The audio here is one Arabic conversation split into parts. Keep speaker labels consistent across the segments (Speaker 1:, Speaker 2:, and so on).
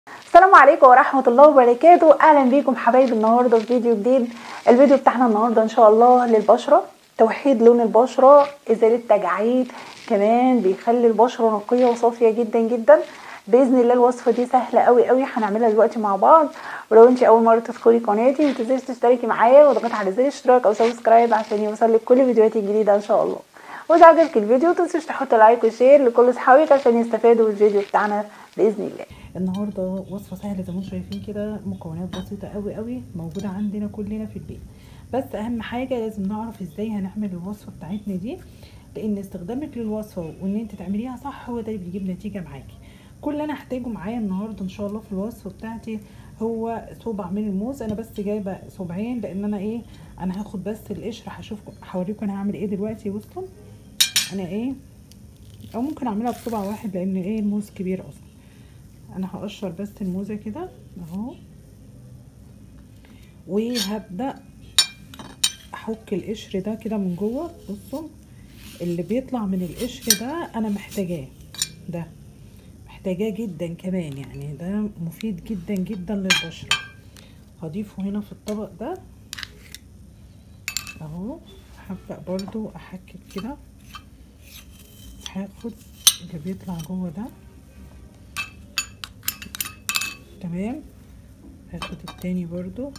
Speaker 1: السلام عليكم ورحمة الله وبركاته. اهلا بيكم حبايبي النهارده في فيديو جديد. الفيديو بتاعنا النهارده ان شاء الله للبشرة، توحيد لون البشرة، ازالة تجاعيد، كمان بيخلي البشرة نقية وصافية جدا جدا. باذن الله الوصفة دي سهلة قوي قوي، هنعملها دلوقتي مع بعض. ولو انت اول مرة تدخلي قناتي ما تنسيش تشتركي معايا وتضغطي على زر الاشتراك او سبسكرايب عشان يوصلك كل فيديوهاتي الجديدة ان شاء الله. واذا عجبك الفيديو ما تنسيش تحطي لايك وشير لكل اصحابك عشان يستفادوا بالفيديو بتاعنا باذن الله.
Speaker 2: النهارده وصفه سهله زي ما انتم شايفين كده، مكونات بسيطه قوي قوي موجوده عندنا كلنا في البيت. بس اهم حاجه لازم نعرف ازاي هنعمل الوصفه بتاعتنا دي، لان استخدامك للوصفه وان انت تعمليها صح هو ده اللي بيجيب نتيجه معاكي. كل اللي انا هحتاجه معايا النهارده ان شاء الله في الوصفه بتاعتي هو صبع من الموز. انا بس جايبه صبعين لان انا هاخد بس القشر. هوريكم انا هعمل ايه دلوقتي. بصوا انا او ممكن اعملها بصبع واحد لان الموز كبير اصلا. انا هقشر بس الموزه كده اهو، وهبدا احك القشر ده كده من جوه. بصوا اللي بيطلع من القشر ده انا محتاجاه جدا كمان، يعني ده مفيد جدا جدا للبشره. هضيفه هنا في الطبق ده اهو. هبدا برضو احكك كده، هاخد اللي بيطلع جوه ده تمام، هاخد التاني برضو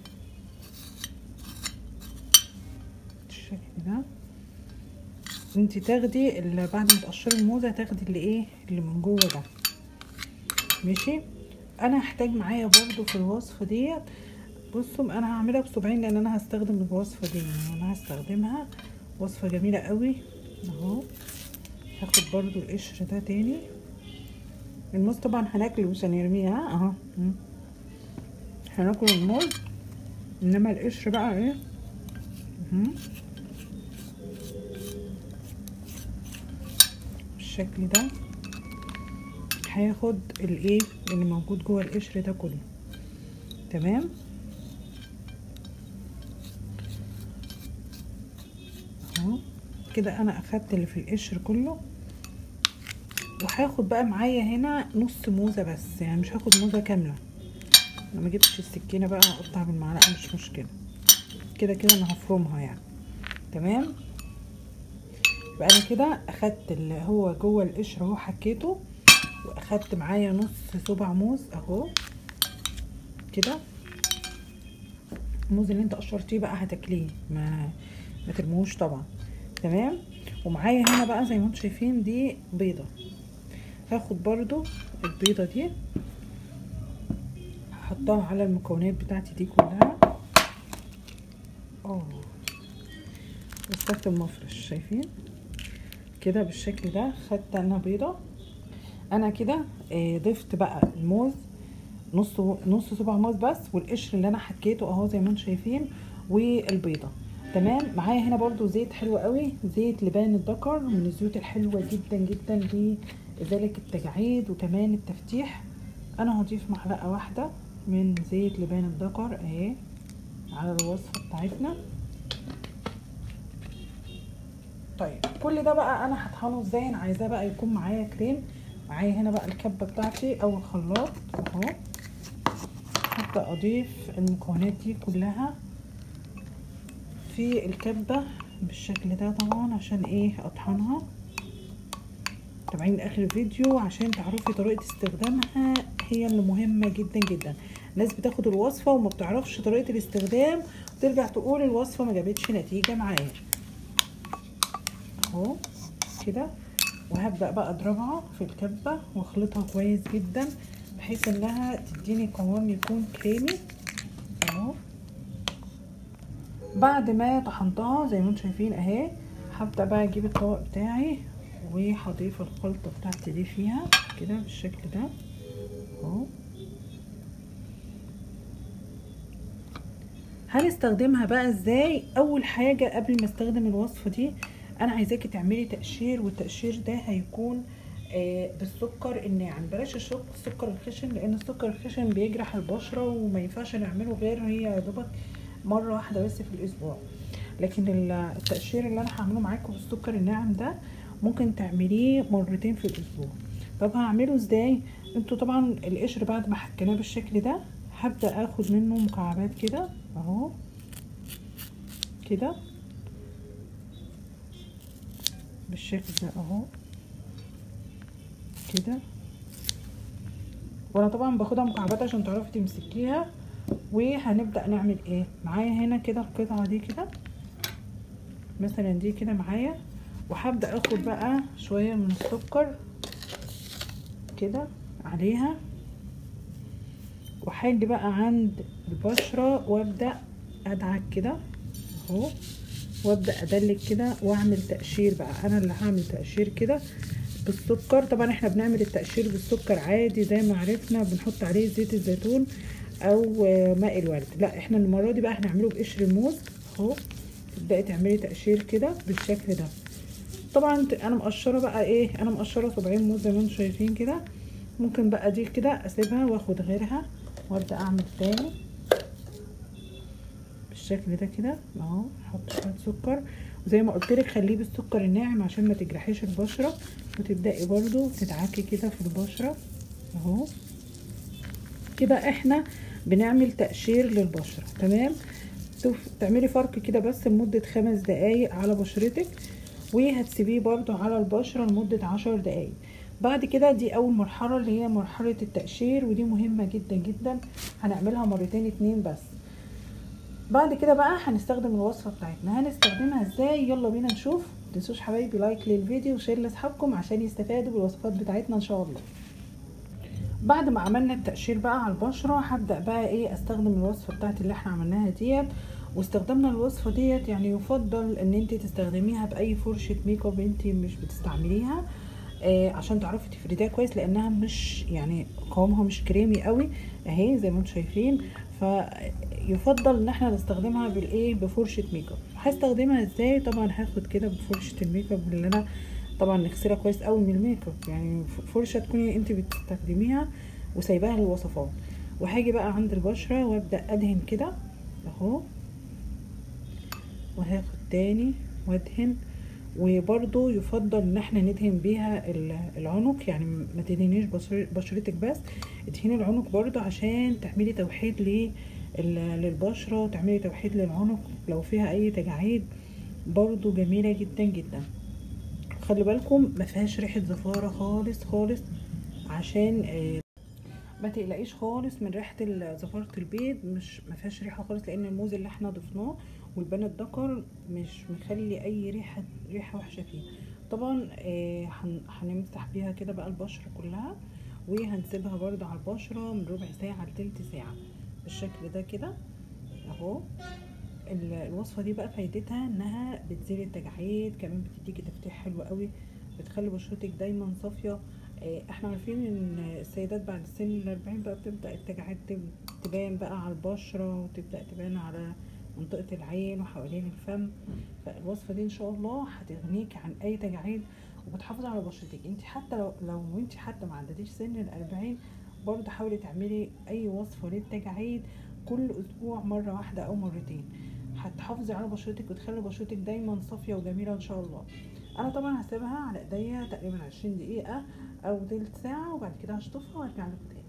Speaker 2: بالشكل ده. انتي تاخدي اللي بعد ما تقشري الموزه تاخدي اللي من جوه ده ماشي. انا هحتاج معايا برضو في الوصفه ديت. بصوا انا هعملها بصبعين لان انا هستخدم الوصفه دي، يعني انا هستخدمها وصفه جميله قوي اهو. هاخد برضو القشر ده تاني. الموز طبعا هناكله مش هنرميه اهو، هناكل الموز، انما القشر بقى بالشكل ده. هاخد اللي موجود جوه القشر ده كله تمام اهو كده. انا اخدت اللي في القشر كله، وهاخد بقى معايا هنا نص موزه بس، يعني مش هاخد موزه كامله. انا ما جبتش السكينه بقى اقطع بالمعلقه مش مشكله، كده كده انا هفرمها يعني تمام. بقى انا كده اخدت اللي هو جوه القشر اهو، حكيته، واخدت معايا نص صبع موز اهو كده. الموز اللي انت قشرتيه بقى هتاكليه، ما ترموش طبعا تمام. ومعايا هنا بقى زي ما انتم شايفين دي بيضه، هاخد برضو البيضه دي هحطها على المكونات بتاعتي دي كلها. بستخدم مفرش شايفين كده بالشكل ده. خدت انا بيضه، انا كده ضفت بقى الموز نص صباع موز بس، والقشر اللي انا حكيته اهو زي ما انتم شايفين، والبيضه تمام. معايا هنا برضو زيت حلو قوي، زيت لبان الذكر، من الزيوت الحلوه جدا جدا لازاله التجاعيد وكمان التفتيح. انا هضيف معلقه واحده من زيت لبان الذكر اهي على الوصفه بتاعتنا. طيب كل ده بقى انا هطحنه ازاي؟ انا عايزاه بقى يكون معايا كريم. معايا هنا بقى الكبه بتاعتي او الخلاط اهو. هبدا اضيف المكونات دي كلها في الكبه بالشكل ده طبعا عشان اطحنها. تابعين لاخر الفيديو عشان تعرفي طريقه استخدامها، هي اللي مهمه جدا جدا. ناس بتاخد الوصفه وما بتعرفش طريقه الاستخدام وترجع تقول الوصفه ما جابتش نتيجه معايا اهو كده. وهبدا بقى اضربها في الكبه واخلطها كويس جدا بحيث انها تديني قوام يكون كريمي اهو. بعد ما طحنتها زي ما انتم شايفين اهي، هبدا بقى اجيب الطبق بتاعي وهضيف الخلطه بتاعتي دي فيها كده بالشكل ده اهو. هنستخدمها بقى ازاي؟ اول حاجه قبل ما استخدم الوصفه دي انا عايزاكي تعملي تقشير، والتقشير ده هيكون بالسكر الناعم. بلاش السكر الخشن لان السكر الخشن بيجرح البشره وما ينفعش نعمله غير هي يا دوبك مره واحده بس في الاسبوع. لكن التقشير اللي انا هعمله معاكم بالسكر الناعم ده ممكن تعمليه مرتين في الاسبوع. طب هعمله ازاي؟ انتوا طبعا القشر بعد ما حكيناه بالشكل ده هبدا اخد منه مكعبات كده اهو كده بالشكل ده اهو كده. وانا طبعا باخدها مكعبات عشان تعرفي تمسكيها. وهنبدا نعمل ايه معايا هنا كده القطعه دي كده مثلا دي كده معايا. وهبدا اخد بقى شويه من السكر كده عليها وهاجي بقى عند البشره وابدا ادعك كده اهو وابدا ادلك كده واعمل تقشير بقى. انا اللي هعمل تقشير كده بالسكر. طبعا احنا بنعمل التقشير بالسكر عادي زي ما عرفنا بنحط عليه زيت الزيتون او ماء الورد. لا احنا المره دي بقى هنعمله بقشر الموز اهو. تبداي تعملي تقشير كده بالشكل ده. طبعا انا مقشره بقى ايه انا مقشره صباعين موز زي ما انتم شايفين كده. ممكن بقى دي كده اسيبها واخد غيرها وابدا اعمل تاني بالشكل ده كده اهو. احط شويه سكر وزي ما قلت لك خليه بالسكر الناعم عشان ما تجرحيش البشره. وتبداي برضو تدعكي كده في البشره اهو كده. احنا بنعمل تقشير للبشره تمام. تعملي فرق كده بس لمده 5 دقايق على بشرتك وهتسيبيه برضو على البشره لمده 10 دقايق. بعد كده دي اول مرحله اللي هي مرحله التقشير ودي مهمه جدا جدا. هنعملها مرتين 2 بس. بعد كده بقى هنستخدم الوصفه بتاعتنا. هنستخدمها ازاي يلا بينا نشوف. متنسوش حبايبي لايك للفيديو وشير لاصحابكم عشان يستفادوا بالوصفات بتاعتنا ان شاء الله. بعد ما عملنا التقشير بقى على البشره هبدا بقى ايه استخدم الوصفه بتاعت اللي احنا عملناها ديت. واستخدمنا الوصفه ديت يعني يفضل ان انت تستخدميها باي فرشه ميك اب انت مش بتستعمليها عشان تعرفي تفرديها كويس لانها مش يعني قوامها مش كريمي قوي اهي زي ما انتم شايفين. فيفضل ان احنا نستخدمها بالايه بفرشه ميك اب. هستخدمها ازاي؟ طبعا هاخد كده بفرشه الميك اب اللي انا طبعا نغسلها كويس قوي من الميك اب يعني فرشه تكوني انت بتستخدميها وسايباها للوصفات. وهاجي بقى عند البشره وابدا ادهن كده اهو وهاخد تاني وادهن. وبرضو يفضل ان احنا ندهن بيها العنق يعني ما تدهنيش بشرتك بس ادهني العنق برضو عشان تعملي توحيد للبشرة وتعملي توحيد للعنق لو فيها اي تجاعيد برضو جميلة جدا جدا. خلي بالكم ما فيهاش ريحة زفارة خالص خالص عشان ما تقلقيش خالص من ريحه زفاره البيض. مش ما فيهاش ريحه خالص لان الموز اللي احنا ضفناه والبان الدكر مش مخلي اي ريحه وحشه فيه. طبعا هنمسح بيها كده بقى البشره كلها وهنسيبها برده على البشره من ربع ساعه لتلت ساعه بالشكل ده كده اهو. الوصفه دي بقى فايدتها انها بتزيل التجاعيد كمان بتديكي تفتيح حلو قوي بتخلي بشرتك دايما صافيه. احنا عارفين ان السيدات بعد سن ال40 بقى بتبدا التجاعيد تبان بقى على البشره وتبدا تبان على منطقه العين وحوالين الفم. فالوصفه دي ان شاء الله هتغنيك عن اي تجاعيد وبتحافظ على بشرتك. انت حتى لو انت حتى ما عدتيش سن ال40 برضه حاولي تعملي اي وصفه للتجاعيد كل اسبوع مره واحده او مرتين. هتحافظي على بشرتك وتخلي بشرتك دايما صافيه وجميله ان شاء الله. انا طبعا هسيبها على ايديا تقريبا 20 دقيقه او تلت ساعه وبعد كده هشطفها وارجع لكم تاني.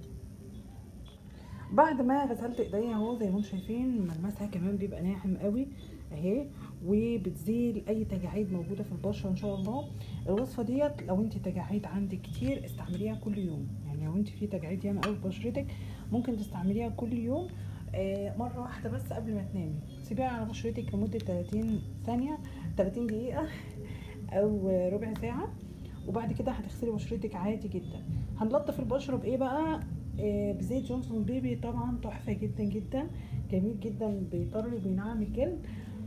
Speaker 2: بعد ما غسلت ايديا اهو زي ما انتم شايفين ملمسها كمان بيبقى ناعم قوي اهي وبتزيل اي تجاعيد موجوده في البشره ان شاء الله. الوصفه ديت لو انت تجاعيد عندك كتير استعمليها كل يوم. يعني لو انت في تجاعيد ياما قوي في بشرتك ممكن تستعمليها كل يوم مره واحده بس قبل ما تنامي. سيبيها على بشرتك لمده 30 ثانيه 30 دقيقه او ربع ساعه وبعد كده هتغسلي بشرتك عادي جدا. هنلطف البشره بايه بقى؟ بزيت جونسون بيبي طبعا تحفه جدا جدا جميل جدا بيطري وبينعم الجلد.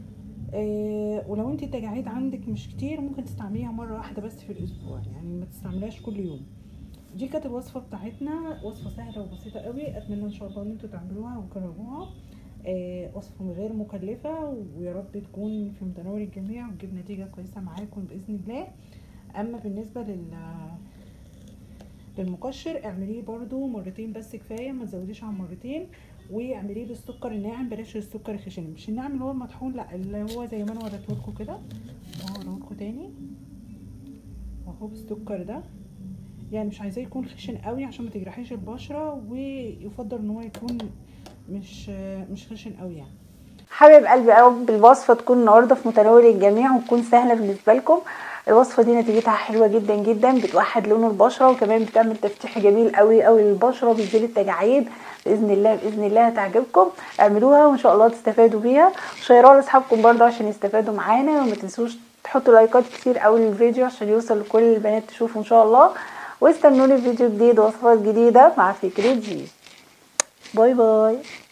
Speaker 2: ولو انت التجاعيد عندك مش كتير ممكن تستعمليها مره واحده بس في الاسبوع يعني ما تستعمليهاش كل يوم. دي كانت الوصفه بتاعتنا وصفه سهله وبسيطه قوي. اتمنى ان شاء الله ان انتوا تعملوها وتجربوها. وصفه غير مكلفه ويا رب تكون في متناول الجميع وتجيب نتيجه كويسه معاكم باذن الله. اما بالنسبه للمقشر اعمليه برضو مرتين بس كفايه ما تزوديش عن مرتين. واعمليه بالسكر الناعم بلاش السكر الخشن مش الناعم اللي هو المطحون لا اللي هو زي ما انا وريتهولكوا كده اهو. وريتهولكوا تاني اهو بالسكر ده يعني مش عايزاه يكون خشن قوي عشان ما تجرحيش البشره، ويفضل ان هو يكون مش خشن قوي يعني.
Speaker 1: حبايب قلبي، يا رب الوصفه تكون النهارده في متناول الجميع وتكون سهله بالنسبه لكم. الوصفه دي نتيجتها حلوه جدا جدا، بتوحد لون البشره وكمان بتعمل تفتيح جميل قوي قوي للبشره، بتزيل التجاعيد. باذن الله باذن الله هتعجبكم، اعملوها وان شاء الله تستفادوا بيها. شيروها لاصحابكم برضه عشان يستفادوا معانا، وما تنسوش تحطوا لايكات كتير قوي للفيديو عشان يوصل لكل البنات تشوفه ان شاء الله. واستنوني في فيديو جديد ووصفات جديده مع فكرة زيزو. باي باي.